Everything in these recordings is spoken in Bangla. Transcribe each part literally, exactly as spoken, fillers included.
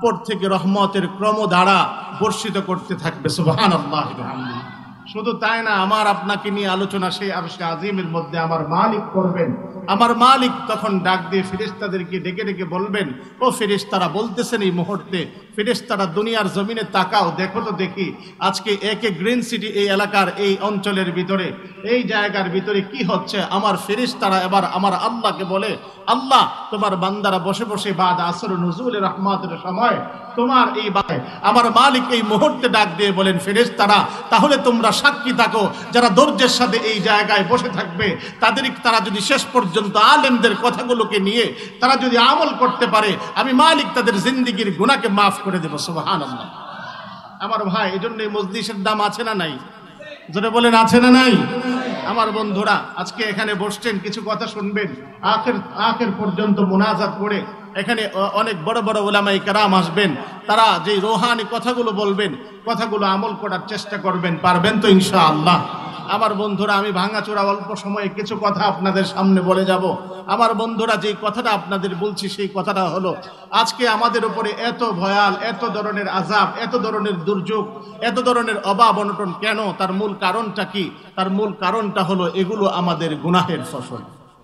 উপর থেকে রহমতের ক্রমধারা বর্ষিত করতে থাকবে। সুবহানাল্লাহ। শুধু তাই না, আমার আপনাকে নিয়ে আলোচনা সেই আরশে আজিমের মধ্যে আমার মালিক করবেন। আমার মালিক তখন ডাক দিয়ে ফেরেশতাদেরকে ডেকে ডেকে বলবেন, ও ফেরেশতারা, বলতেছেন এই মুহূর্তে ফেরেশতারা দুনিয়ার জমিনে তাকাও, দেখো তো দেখি আজকে একে গ্রিন সিটি এই এলাকার এই অঞ্চলের ভিতরে এই জায়গার ভিতরে কি হচ্ছে। আমার ফেরেশতারা এবার আমার আল্লাহকে বলে, আল্লাহ, তোমার বান্দারা বসে বসে বাদ আসর নুজুল রহমতের সময় তোমার এই আমার মালিক এই মুহূর্তে ডাক দিয়ে বলেন, ফেরেশতারা, তাহলে তোমরা সাক্ষী থাকো, যারা ধৈর্যের সাথে এই জায়গায় বসে থাকবে তাদের তারা যদি শেষ পর্যন্ত আলেমদের কথাগুলোকে নিয়ে তারা যদি আমল করতে পারে, আমি মালিক তাদের জিন্দেগির গুনাহকে মাফ করে দেব। সুবহানাল্লাহ। আমার ভাই, এজন্য এই মজলিসের দাম আছে না নাই? জোরে বলেন, আছে না নাই? আমার বন্ধুরা, আজকে এখানে বসছেন, কিছু কথা শুনবেন, আখের আখের পর্যন্ত মুনাজাত করে এখানে অনেক বড় বড় উলামায়ে কেরাম আসবেন, তারা যে রোহানি কথাগুলো বলবেন, কথাগুলো আমল করার চেষ্টা করবেন, পারবেন তো ইনশাআল্লাহ? আমার বন্ধুরা, আমি ভাঙাচোরা অল্প সময়ে কিছু কথা আপনাদের সামনে বলে যাব। আমার বন্ধুরা, যেই কথাটা আপনাদের বলছি সেই কথাটা হলো, আজকে আমাদের উপরে এত ভয়াল, এত ধরনের আযাব, এত ধরনের দুর্যোগ, এত ধরনের অভাব অনটন কেন? তার মূল কারণটা কি? তার মূল কারণটা হলো এগুলো আমাদের গুনাহের ফসল।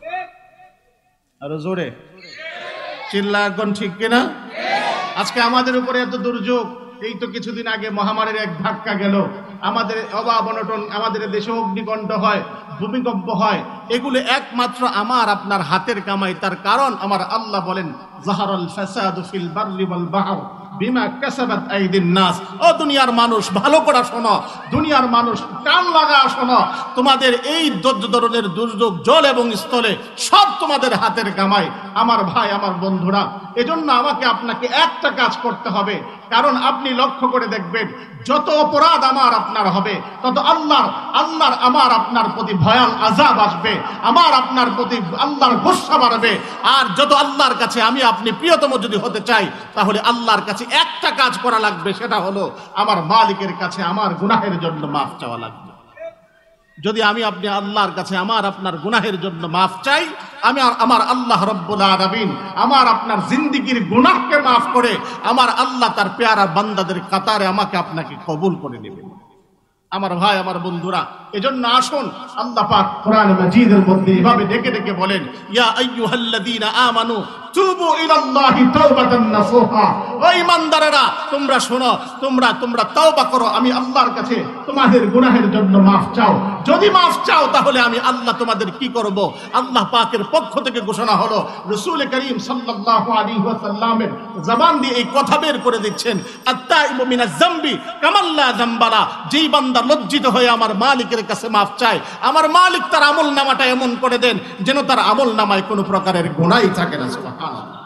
আরো জোরে চিল্লা এখন, ঠিক কিনা? আজকে আমাদের উপরে এত দুর্যোগ, এই তো কিছুদিন আগে মহামারীর এক ধাক্কা গেল, আমাদের অভাব অনটন, আমাদের দেশে অগ্নিকাণ্ড হয়, ভূমিকম্প হয়, এগুলো একমাত্র আমার আপনার হাতের কামাই। তার কারণ আমার আল্লাহ বলেন, যাহারাল ফাসাদু ফিল বাররি ওয়াল বাহর বিমা কাসাবাত আইদিন নাস। ও দুনিয়ার মানুষ, ভালো করে শোনো, দুনিয়ার মানুষ কান লাগা শোনো, তোমাদের এই ধরনের দুর্যোগ জল এবং স্থলে সব তোমাদের হাতের কামাই। আমার ভাই, আমার বন্ধুরা, এজন্য আমাকে আপনাকে একটা কাজ করতে হবে, কারণ আপনি লক্ষ্য করে দেখবেন, যত অপরাধ আমার আপনার হবে তত আল্লাহর আল্লাহর আমার আপনার প্রতি ভয়াল আযাব আসবে, আমার আপনার প্রতি আল্লাহর গুসা বাড়বে। আর যত আল্লাহর কাছে আমি আপনি প্রিয়তম যদি হতে চাই, তাহলে আল্লাহর কাছে একটা কাজ করা লাগবে, সেটা হলো আমার মালিকের কাছে আমার গুনাহের জন্য মাফ চাওয়া লাগবে। যদি আমি আপনি আল্লাহর কাছে আমার আপনার গুনাহের জন্য মাফ চাই, আমি আমার আল্লাহ রব্বুল আলামিন আমার আপনার জিন্দেগির গুনাহকে মাফ করে আমার আল্লাহ তার পেয়ারা বান্দাদের কাতারে আমাকে আপনাকে কবুল করে নেবেন। আমার ভাই, আমার বন্ধুরা, এজন্য আসুন, আল্লাহ পাক কোরআন মাজিদের মধ্যে এভাবে ডেকে ডেকে বলেন, ইয়া আইয়ুহাল্লাযীনা আমানু তুবু ইলাল্লাহি তাওবাতান নাসুহা। ও ঈমানদারেরা, তোমরা শোনো, তোমরা তোমরা তওবা করো, আমি আল্লাহর কাছে তোমাদের গুনাহের জন্য মাফ চাও। যদি মাফ চাও, তাহলে আমি আল্লাহ তোমাদের কি করব? আল্লাহ পাকের পক্ষ থেকে ঘোষণা হলো, রাসূল করিম সাল্লাল্লাহু আলাইহি ওয়াসাল্লামের জবান দিয়ে এই কথা বের করে দিচ্ছেন, আত-তাইবু মিনাজ যামবি কামাল্লা যামবালা। যেই বান্দা লজ্জিত হয়ে আমার মালিকের কাছে মাফ চায়, আমার মালিক তার আমল নামাটা এমন করে দেন যেন তার আমল নামায় কোনো প্রকারের গুনাহই থাকে না। সুবহানাল্লাহ।